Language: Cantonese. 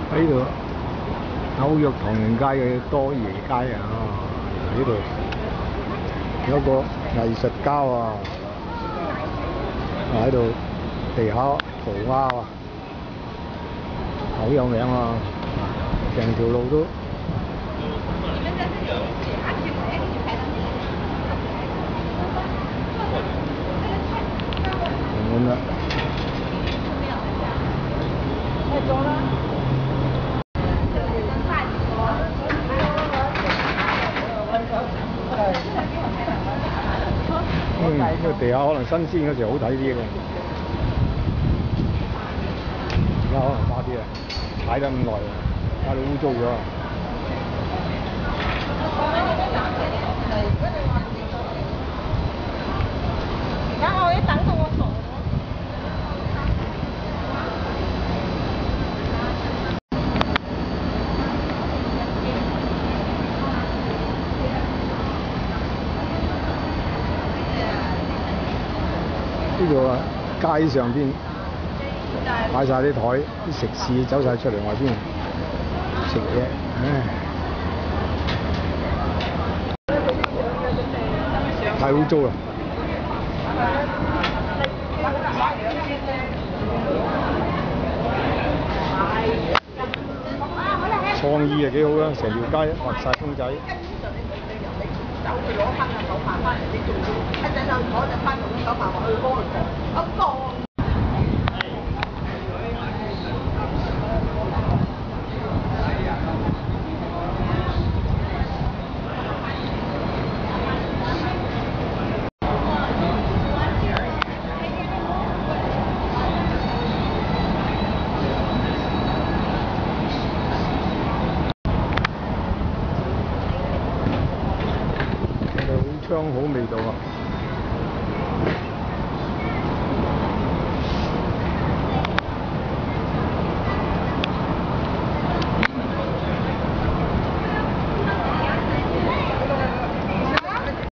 喺度紐約唐人街嘅多爺街啊，呢度有個藝術家啊，喺度地下塗鴉啊，好有名啊，成條路都。滿啦。呢個地下可能新鮮嗰時好睇啲嘅，而家可能差啲啊，踩得咁耐啊，踩到污糟咗啊！ 然後一等到我傻咗。 呢度啊，街上邊擺晒啲台，啲食肆走晒出嚟外邊食嘢，唉，太污糟啦！創意啊幾好啊，成條街畫晒公仔。走去攞翻個手帕翻嚟，你做一陣就攞隻翻同手帕落去幫佢放，一放。香好味道啊！